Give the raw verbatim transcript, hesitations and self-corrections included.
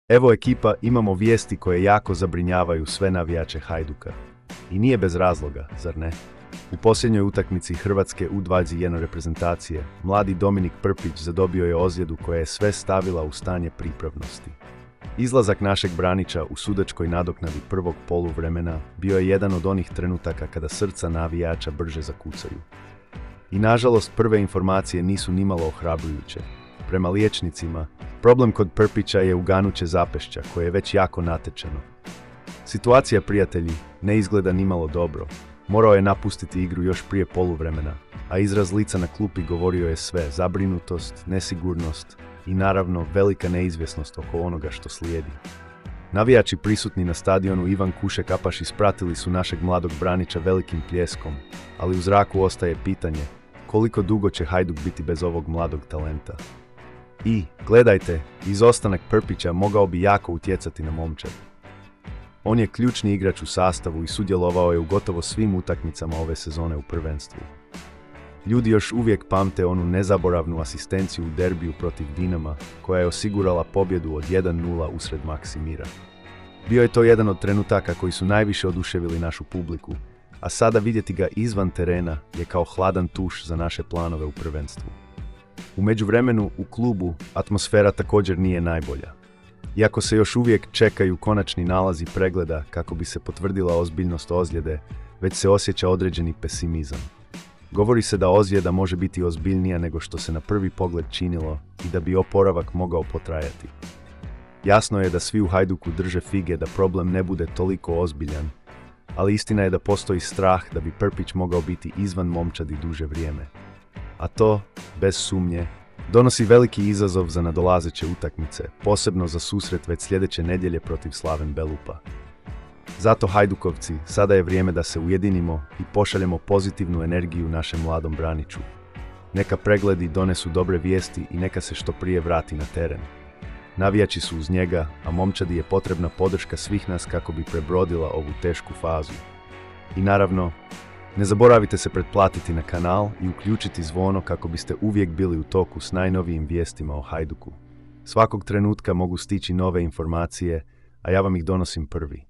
Evo ekipa, imamo vijesti koje jako zabrinjavaju sve navijače Hajduka. I nije bez razloga, zar ne? U posljednjoj utakmici Hrvatske U dvadeset jedan reprezentacije, mladi Dominik Prpić zadobio je ozljedu koja je sve stavila u stanje pripravnosti. Izlazak našeg braniča u sudačkoj nadoknadi prvog poluvremena bio je jedan od onih trenutaka kada srca navijača brže zakucaju. I nažalost prve informacije nisu nimalo ohrabrujuće. Prema liječnicima, problem kod Prpića je uganuće zapešća koje je već jako natečeno. Situacija, prijatelji, ne izgleda nimalo dobro. Morao je napustiti igru još prije poluvremena, a izraz lica na klupi govorio je sve: zabrinutost, nesigurnost i naravno velika neizvjesnost oko onoga što slijedi. Navijači prisutni na stadionu Ivan Kušek Apaš ispratili su našeg mladog braniča velikim pljeskom, ali u zraku ostaje pitanje koliko dugo će Hajduk biti bez ovog mladog talenta. I, gledajte, izostanak Prpića mogao bi jako utjecati na momčad. On je ključni igrač u sastavu i sudjelovao je u gotovo svim utakmicama ove sezone u prvenstvu. Ljudi još uvijek pamte onu nezaboravnu asistenciju u derbiju protiv Dinama, koja je osigurala pobjedu od jedan nula usred Maksimira. Bio je to jedan od trenutaka koji su najviše oduševili našu publiku, a sada vidjeti ga izvan terena je kao hladan tuš za naše planove u prvenstvu. U međuvremenu, u klubu, atmosfera također nije najbolja. Iako se još uvijek čekaju konačni nalazi pregleda kako bi se potvrdila ozbiljnost ozljede, već se osjeća određeni pesimizam. Govori se da ozljeda može biti ozbiljnija nego što se na prvi pogled činilo i da bi oporavak mogao potrajati. Jasno je da svi u Hajduku drže fige da problem ne bude toliko ozbiljan, ali istina je da postoji strah da bi Prpić mogao biti izvan momčadi duže vrijeme. A to, bez sumnje, donosi veliki izazov za nadolazeće utakmice, posebno za susret već sljedeće nedjelje protiv Slaven Belupa. Zato Hajdukovci, sada je vrijeme da se ujedinimo i pošaljemo pozitivnu energiju našem mladom braniču. Neka pregledi donesu dobre vijesti i neka se što prije vrati na teren. Navijači su uz njega, a momčadi je potrebna podrška svih nas kako bi prebrodila ovu tešku fazu. I naravno, ne zaboravite se pretplatiti na kanal i uključiti zvono kako biste uvijek bili u toku s najnovijim vijestima o Hajduku. Svakog trenutka mogu stići nove informacije, a ja vam ih donosim prvi.